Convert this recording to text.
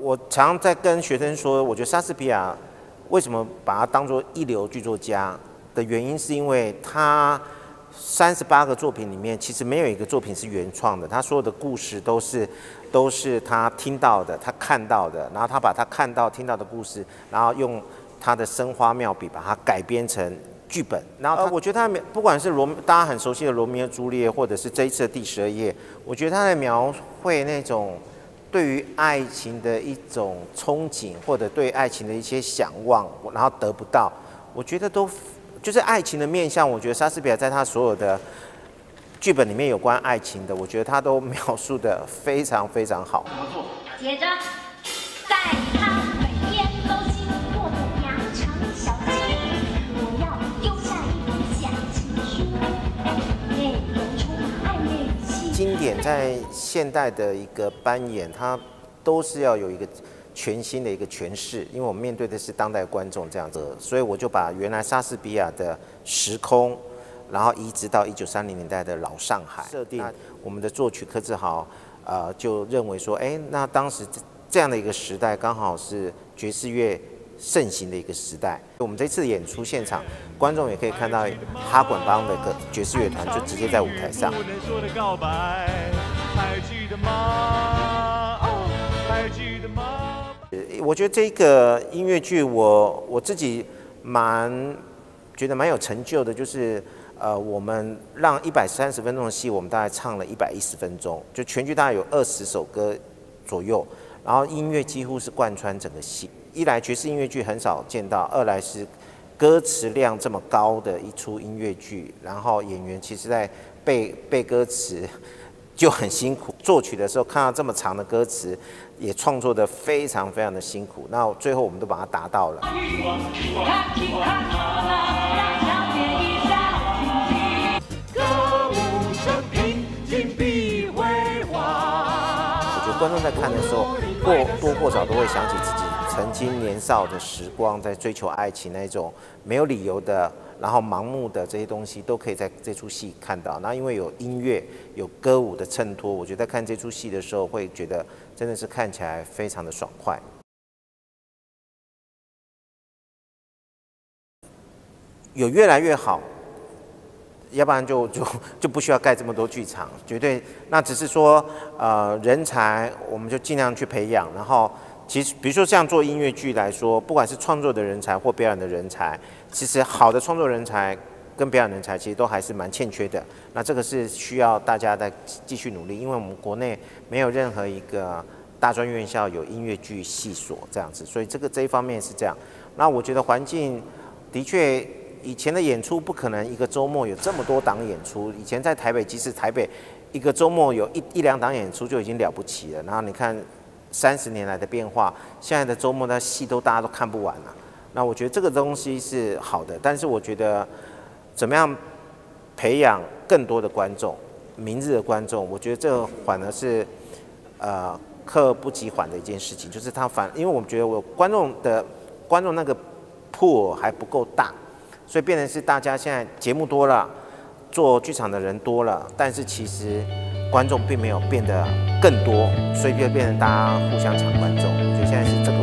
我常在跟学生说，我觉得莎士比亚为什么把他当作一流剧作家的原因，是因为他38个作品里面，其实没有一个作品是原创的，他所有的故事都是他听到的，他看到的，然后他把他看到、听到的故事，然后用他的生花妙笔把它改编成剧本。然后我觉得他不管是大家很熟悉的《罗密欧朱丽叶》，或者是这一次的第12页，我觉得他在描绘那种对于爱情的一种憧憬，或者对爱情的一些想望，然后得不到，我觉得都就是爱情的面向。我觉得莎士比亚在他所有的剧本里面有关爱情的，我觉得他都描述的非常非常好。 怎么做？接着，在他每天都经过的羊肠小径，我要丢下一封假情书，内容充满暧昧语气。 经典在现代的一个扮演，它都是要有一个全新的一个诠释，因为我们面对的是当代观众这样子，所以我就把原来莎士比亚的时空，然后移植到1930年代的老上海设定。我们的作曲柯志豪，就认为说，那当时这样的一个时代，刚好是爵士乐盛行的一个时代。我们这次演出现场，观众也可以看到哈管帮的个爵士乐团就直接在舞台上。我觉得这个音乐剧我自己觉得蛮有成就的，就是我们让130分钟的戏，我们大概唱了110分钟，就全剧大概有20首歌左右，然后音乐几乎是贯穿整个戏。一来爵士音乐剧很少见到，二来是歌词量这么高的一出音乐剧，然后演员其实在背歌词就很辛苦，作曲的时候看到这么长的歌词，也创作得非常非常的辛苦。那最后我们都把它达到了。我觉得观众在看的时候，或多或少都会想起自己曾经年少的时光，在追求爱情那种没有理由的，然后盲目的这些东西，都可以在这出戏看到。那因为有音乐、有歌舞的衬托，我觉得在看这出戏的时候，会觉得真的是看起来非常的爽快。有越来越好，要不然就不需要盖这么多剧场，绝对。那只是说，人才我们就尽量去培养。然后，其实比如说像做音乐剧来说，不管是创作的人才或表演的人才，其实好的创作人才跟表演人才其实都还是蛮欠缺的。那这个是需要大家再继续努力，因为我们国内没有任何一个大专院校有音乐剧系所这样子，所以这一方面是这样。那我觉得环境的确。以前的演出不可能一个周末有这么多档演出，以前在台北，即使台北一个周末有一两档演出就已经了不起了。然后你看30年来的变化，现在的周末的戏大家都看不完了。那我觉得这个东西是好的，但是我觉得怎么样培养更多的观众，明日的观众，我觉得这反而是刻不及缓的一件事情，就是因为我们觉得观众那个 pool 还不够大。所以变成是大家现在节目多了，做剧场的人多了，但是其实观众并没有变得更多，所以就变成大家互相抢观众。我觉得现在是这个